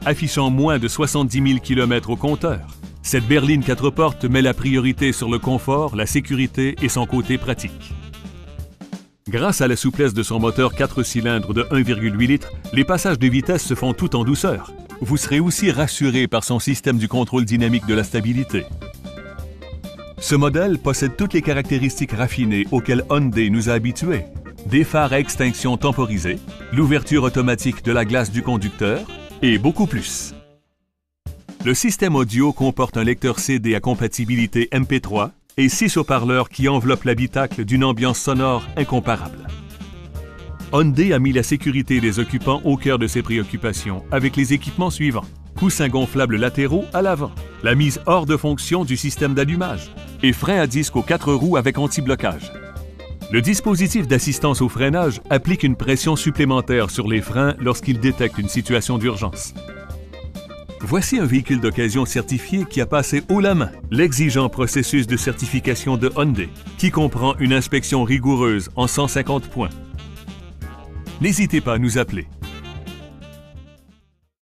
affichant moins de 70 000 km au compteur. Cette berline 4 portes met la priorité sur le confort, la sécurité et son côté pratique. Grâce à la souplesse de son moteur 4 cylindres de 1,8 litres, les passages de vitesse se font tout en douceur. Vous serez aussi rassuré par son système du contrôle dynamique de la stabilité. Ce modèle possède toutes les caractéristiques raffinées auxquelles Hyundai nous a habitués. Des phares à extinction temporisée, l'ouverture automatique de la glace du conducteur et beaucoup plus. Le système audio comporte un lecteur CD à compatibilité MP3 et 6 haut-parleurs qui enveloppent l'habitacle d'une ambiance sonore incomparable. Hyundai a mis la sécurité des occupants au cœur de ses préoccupations avec les équipements suivants. Coussins gonflables latéraux à l'avant, la mise hors de fonction du système d'allumage et frein à disque aux 4 roues avec anti-blocage. Le dispositif d'assistance au freinage applique une pression supplémentaire sur les freins lorsqu'il détecte une situation d'urgence. Voici un véhicule d'occasion certifié qui a passé haut la main l'exigeant processus de certification de Hyundai, qui comprend une inspection rigoureuse en 150 points. N'hésitez pas à nous appeler.